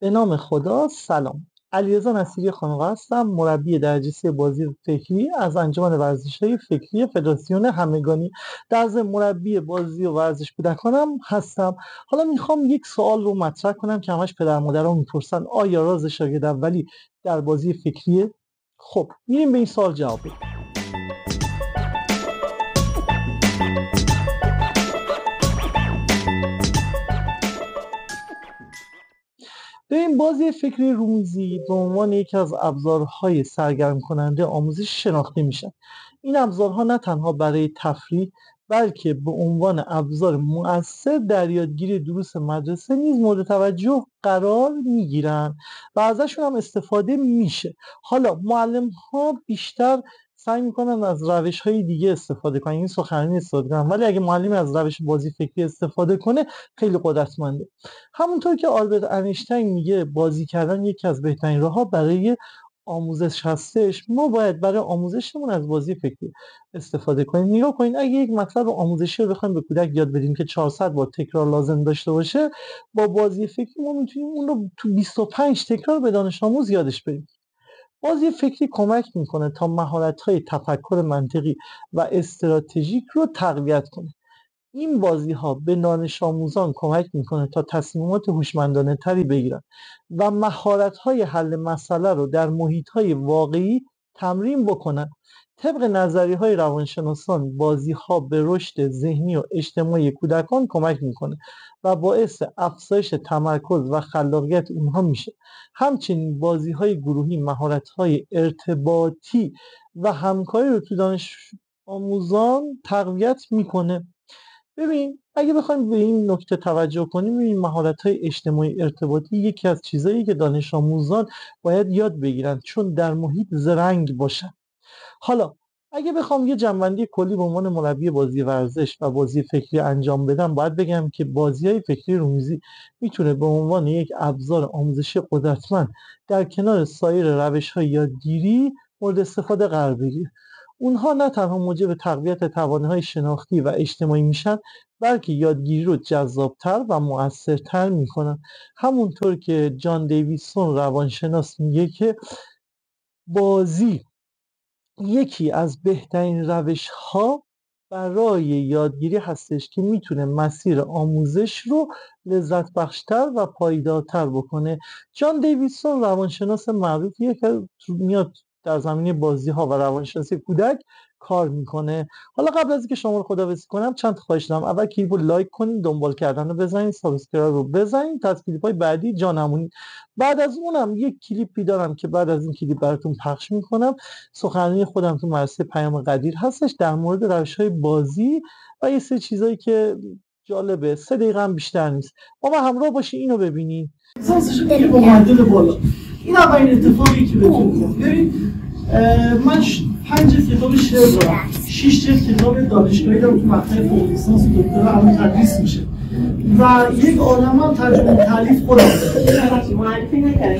به نام خدا. سلام، علیرضا نصیری خانقا هستم، مربی درجه 3 بازی فکری از انجمن ورزش‌های فکری فدراسیون همگانی. در ضمن مربی بازی و ورزش کودکانم هستم. حالا میخوام یک سوال رو مطرح کنم که همش پدر مادرها میپرسن: آیا راز شاگرد اولی در بازی فکریه؟ خب میریم به این سوال جواب بدیم. این بازی فکری رومیزی به عنوان یکی از ابزارهای سرگرم کننده آموزش شناخته میشن. این ابزارها نه تنها برای تفریح بلکه به عنوان ابزار مؤثر در یادگیری دروس مدرسه نیز مورد توجه قرار میگیرن و ازشون هم استفاده میشه. حالا معلم ها بیشتر سعی میکنن از روش های دیگه استفاده کنن، این سخنرانی استفاده کنن، ولی اگه معلمی از روش بازی فکری استفاده کنه خیلی قدرتمنده. همونطور که آلبرت انیشتین میگه بازی کردن یکی از بهترین راه‌ها برای آموزش هستش، ما باید برای آموزشمون از بازی فکری استفاده کنیم. نگاه کنید، اگه یک مطلب آموزشی رو بخوایم به کودک یاد بدیم که 400 بار تکرار لازم داشته باشه، با بازی فکری ما میتونیم اون رو تو 25 تکرار به دانش آموز یادش بدیم. بازی فکری کمک میکنه تا مهارت‌های تفکر منطقی و استراتژیک رو تقویت کنه. این بازی‌ها به دانش آموزان کمک میکنه تا تصمیمات هوشمندانه تری بگیرن و مهارت‌های حل مسئله رو در محیط‌های واقعی تمرین بکنن. طبق نظریه‌های روانشناسان، بازی‌ها به رشد ذهنی و اجتماعی کودکان کمک میکنه و باعث افزایش تمرکز و خلاقیت اونها میشه. همچنین بازی‌های گروهی مهارت‌های ارتباطی و همکاری رو تو دانش آموزان تقویت میکنه. ببین، اگه بخوایم به این نکته توجه کنیم، این مهارت‌های اجتماعی ارتباطی یکی از چیزایی که دانش آموزان باید یاد بگیرن، چون در محیط زرنگ باشن. حالا اگه بخوام یه جنبندی کلی به عنوان مربی بازی ورزش و بازی فکری انجام بدم، باید بگم که بازی‌های فکری رومیزی میتونه به عنوان یک ابزار آموزشی قدرتمند در کنار سایر روش‌های یادگیری مورد استفاده قرار بگیره. اونها نه تنها موجب تقویت توانایی‌های شناختی و اجتماعی میشن، بلکه یادگیری رو جذابتر و مؤثرتر میکنن. همونطور که جان دیویسون روانشناس میگه که بازی یکی از بهترین روش‌ها برای یادگیری هستش که میتونه مسیر آموزش رو لذت بخشتر و پایدارتر بکنه. جان دیویسون روانشناس معروفیه که میاد در زمینه بازی ها و روانشناسی کودک کار میکنه. حالا قبل از اینکه شما رو خداحافظی کنم، چند تا خواهش دارم. اول کلیپ رو لایک کنین، دنبال کردن رو بزنین، سابسکرایب رو بزنین تا از کلیپ های بعدی جا نمونید. بعد از اونم یک کلیپی دارم که بعد از این کلیپ براتون پخش میکنم. سخنرانی خودم تو مدرسه پیام قدیر هستش در مورد روش‌های بازی و یه سری چیزایی که جالبه. 3 دقیقه هم بیشتر نیست. با ما همراه باشین اینو ببینید. اساسش میگه با معدل بالا. این اولین اتفاقی که بهتون میگم. ببین، من 5 کتاب شعر دارم، 6 کتاب دانشگاهی دارم تو مقطع فوق لیسانس و دکترا الان تدریس میشه و یک عالمه هم ترجمه تالیف خودم دارم. معرفی نکردید.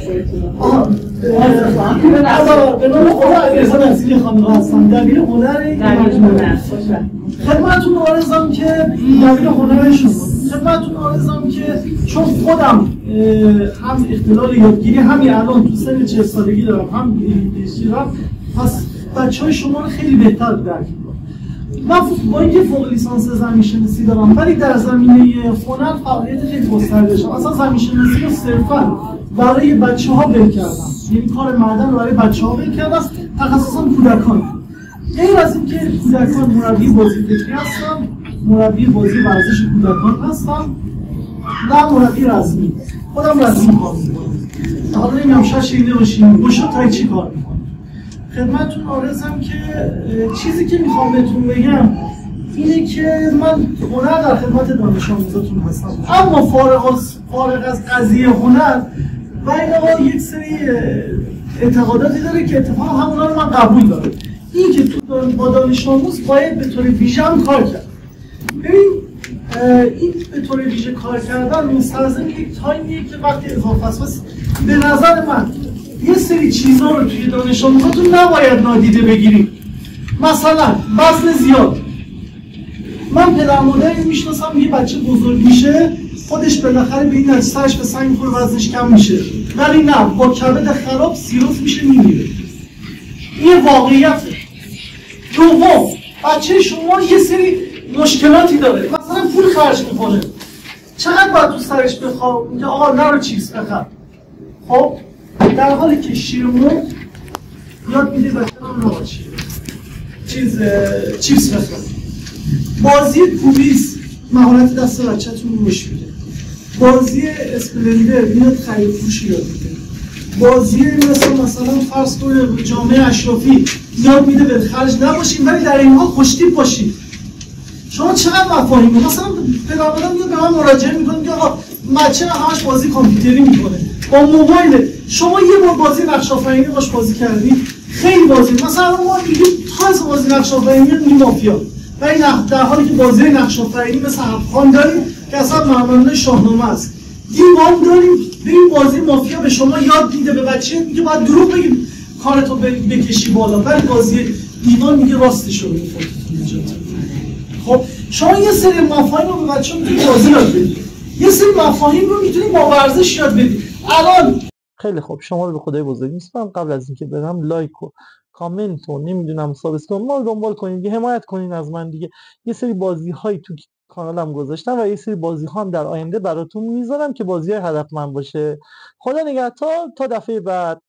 به نام خدا علیرضا نصیری خانقا هستم، دبیر هنر خدمتتون عرضم که دبیر هنرشون خدمتتون عرضم که چون خودم هم اختلال یادگیری همین الان تو سن 40 سالگی دارم، هم ADHD دارم، پس بچه‌های شما رو خیلی بهتر درک می‌کنم. من با اینکه فوق لیسانس زمین‌شناسی دارم، ولی در زمینه هنر فعالیت خیلی گسترده داشتم. اصلا زمین‌شناسی رو صرفاً برای بچه‌ها ول کردم، یعنی کار معدن رو برای بچه‌ها ول کردم، تخصصاً کودکان. غیر از اینکه کودکان مربی بازی فکری هستم، مربی بازی ورزش کودکان هستم و مربی رزمی. خودم رزمی کار می‌کنم. حالا نمی‌دونم شاید شنیده باشین گوشو تای چی کار می‌کنه. خدمتتون عرضم که چیزی که میخوام بهتون بگم اینه که من هنر در خدمت دانش آموزاتون هستم، اما فارغ از قضیه هنر و این یک سری اعتقاداتی داره که اتفاقا همونا رو من قبول دارم. این که تو با دانش آموز باید به طور ویژه هم کار کرد. ببین، این به طور ویژه کار کردن مستلزم یک تایمیه که وقتی اضافه است. به نظر من یه سری چیزا رو توی دانش آموزاتون نباید نادیده بگیرید. مثلا وزن زیاد. من پدر مادری میشناسم، یه بچه بزرگ میشه خودش بالاخره به این نتیجهش به سنگ میخوره، وزنش کم میشه. ولی نه، با کبد خراب سیروس میشه میمیره. این واقعیته. دوم، بچه شما یه سری مشکلاتی داره، مثلا پول خرج میکنه، چقدر باید تو سرش بخواب میگه آقا نرو چیپس بخر. خب در حالی که شیرمون یاد میده بچه رو چیپس بخر. بازی پولیس مهارت دست بچه‌تون رو روش میده. بازی اسپلندر میاد خرید فروش یاد میده. بازی مثلا فرض کنید جامعه اشرافی یاد میده به خرج نباشیم ولی در اینها خوشتیپ باشیم. شما چقدر مفاهیم مثلا پدرم میاد به من مراجعه میکنه میگه آقا بچه همش بازی کامپیوتری میکنه با موبایل. شما یه بار بازی نقش آفرینی باش بازی کردید خیلی بازی، مثلا ما میگیم تازه بازی نقش آفرینی میگیم مافیا، ولی در حالی که بازی نقش آفرینی مثل افغان داریم که اصلا معمولا شاهنامه است. دیوان داریم به این بازی مافیا به شما یاد میده، به بچه میگه باید دروغ بگیم کارتو بکشی بالا، ولی بازی دیوان میگه راستشو بگو خودتون نجات. خب شما یه سری مفاهیم رو به بچه‌ها میتونید بازی یاد بدید، یه سری مفاهیم رو میتونید با ورزش یاد بدید. الان خیلی خوب، شما رو به خدای بزرگ میسپارم. قبل از اینکه برم لایک و کامنت و نمیدونم سابسکرایب ما رو دنبال کنید دیگه، حمایت کنین از من دیگه. یه سری بازی هایی تو کانالم گذاشتم و یه سری بازی ها هم در آینده براتون میذارم که بازی های هدفمند باشه. خدا نگهدار تا دفعه بعد.